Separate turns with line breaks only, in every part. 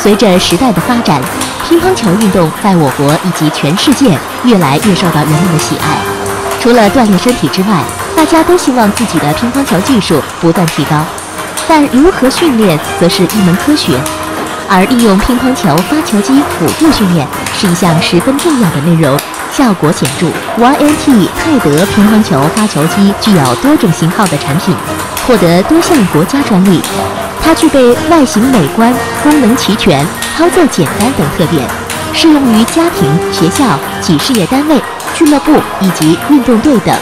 随着时代的发展，乒乓球运动在我国以及全世界越来越受到人们的喜爱。除了锻炼身体之外，大家都希望自己的乒乓球技术不断提高。但如何训练则是一门科学，而应用乒乓球发球机辅助训练是一项十分重要的内容，效果显著。YNT 泰德乒乓球发球机具有多种型号的产品，获得多项国家专利。它具备外形美观、功能齐全、操作简单等特点，适用于家庭、学校及事业单位、俱乐部以及运动队等。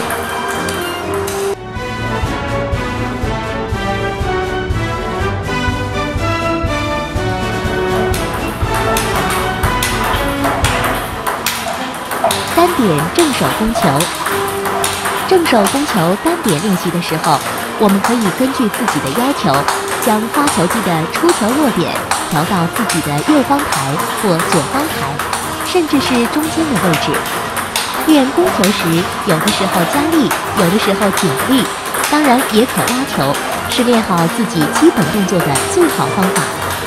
单点正手攻球。正手攻球单点练习的时候，我们可以根据自己的要求，将发球机的出球落点调到自己的右方台或左方台，甚至是中间的位置。练攻球时，有的时候加力，有的时候减力，当然也可拉球，是练好自己基本动作的最好方法。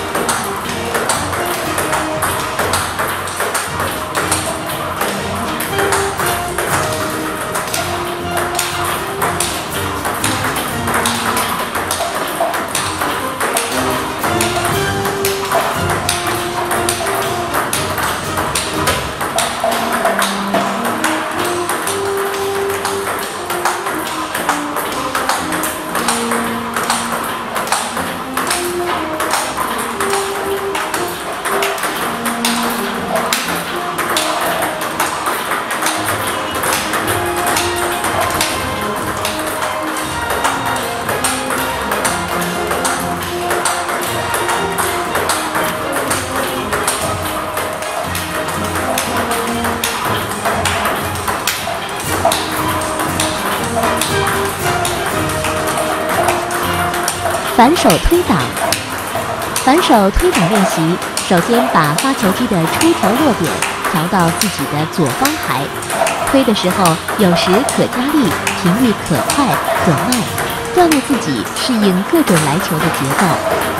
反手推挡。反手推挡练习，首先把发球机的出球落点调到自己的左方台，推的时候有时可加力，频率可快可慢，锻炼自己适应各种来球的节奏。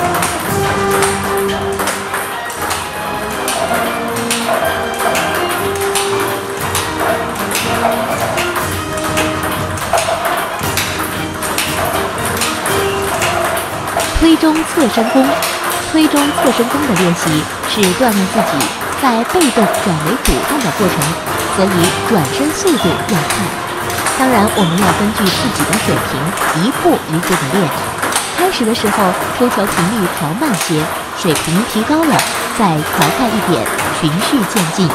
推中侧身攻。推中侧身攻的练习是锻炼自己在被动转为主动的过程，所以转身速度要快。当然，我们要根据自己的水平一步一步的练。开始的时候出球频率调慢些，水平提高了再调快一点，循序渐进。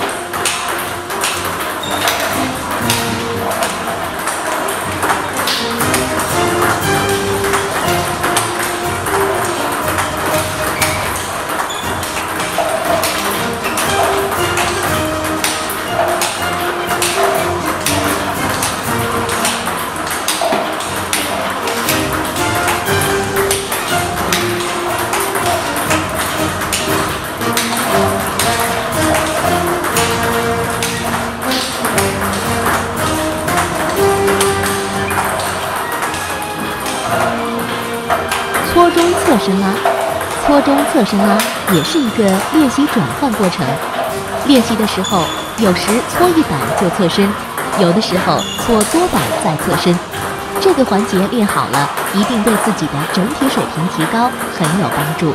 搓中侧身拉。搓中侧身拉也是一个练习转换过程。练习的时候，有时搓一板就侧身，有的时候搓多板再侧身。这个环节练好了，一定对自己的整体水平提高很有帮助。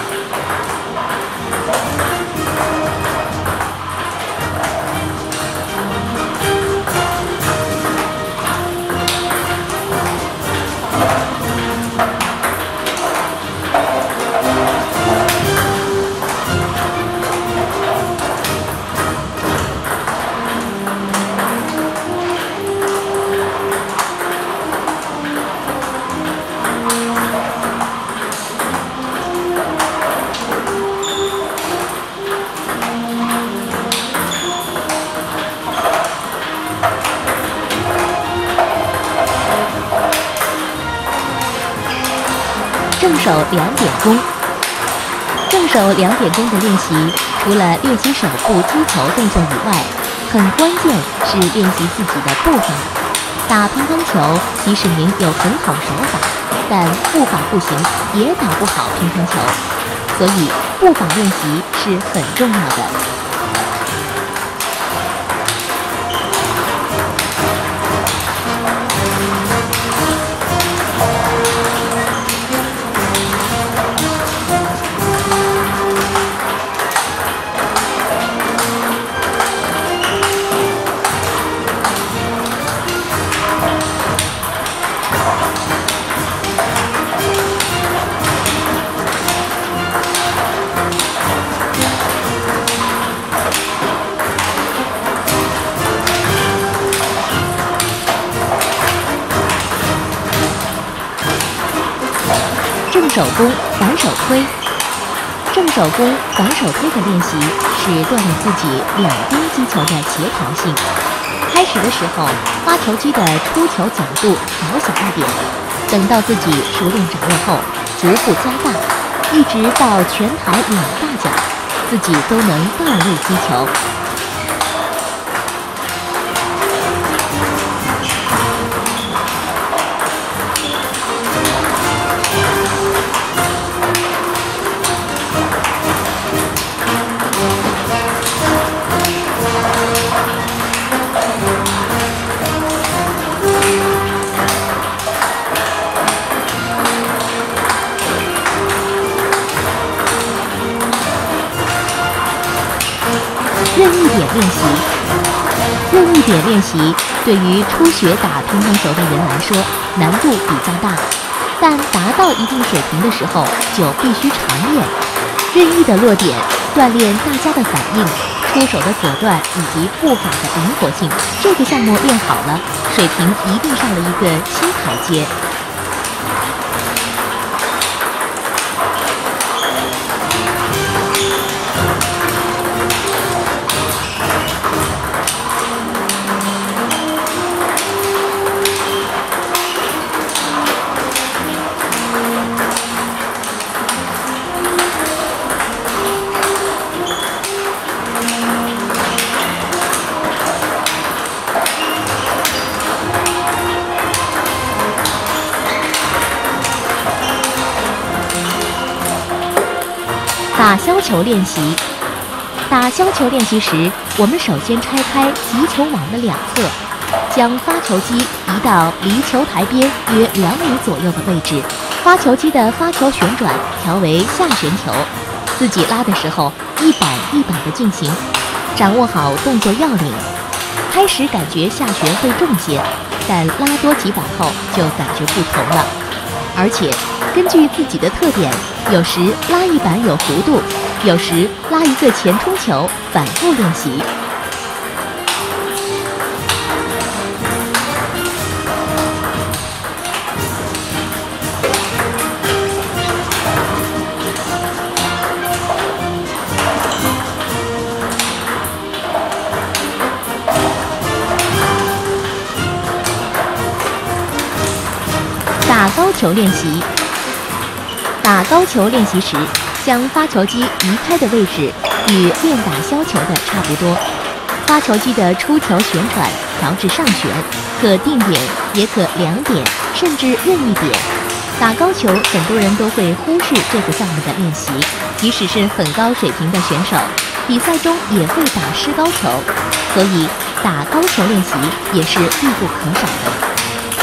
正手两点弓。正手两点弓的练习，除了练习手部击球动作以外，很关键是练习自己的步伐。打乒乓球，即使您有很好手法，但步伐不行，也打不好乒乓球。 所以步伐练习是很重要的。正手弓、反手推。正手弓、反手推的练习是锻炼自己两边击球的协调性。开始的时候，发球机的出球角度调小一点，等到自己熟练掌握后，逐步加大，一直到全台两大角，自己都能到位击球。任意点练习，任意点练习对于初学打乒乓球的人来说难度比较大，但达到一定水平的时候就必须常练。任意的落点锻炼大家的反应、出手的果断以及步伐的灵活性。这个项目练好了，水平一定上了一个新台阶。打削球练习。打削球练习时，我们首先拆开击球网的两侧，将发球机移到离球台边约2米左右的位置。发球机的发球旋转调为下旋球，自己拉的时候一板一板地进行，掌握好动作要领。开始感觉下旋会重些，但拉多几板后就感觉不同了。而且根据自己的特点，有时拉一板有弧度，有时拉一个前冲球，反复练习。打高球练习。打高球练习时，将发球机移开的位置与练打削球的差不多。发球机的出球旋转调至上旋，可定点，也可2点，甚至任意点。打高球，很多人都会忽视这个项目的练习，即使是很高水平的选手，比赛中也会打失高球，所以打高球练习也是必不可少的。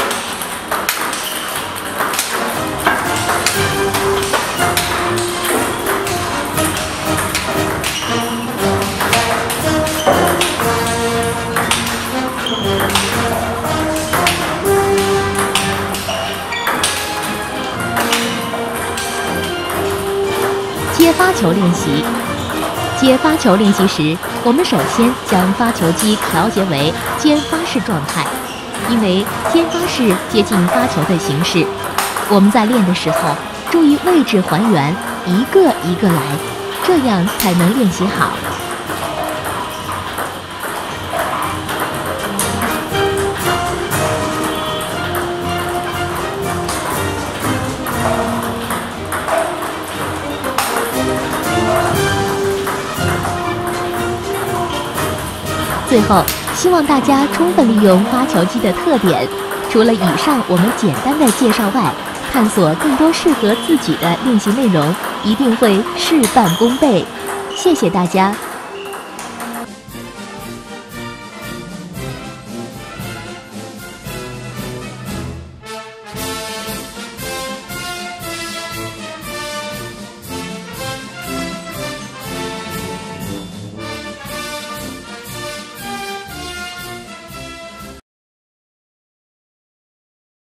接发球练习。接发球练习时，我们首先将发球机调节为肩发式状态，因为肩发式接近发球的形式。我们在练的时候，注意位置还原，一个一个来，这样才能练习好。最后，希望大家充分利用发球机的特点。除了以上我们简单的介绍外， 探索更多适合自己的练习内容，一定会事半功倍。谢谢大家。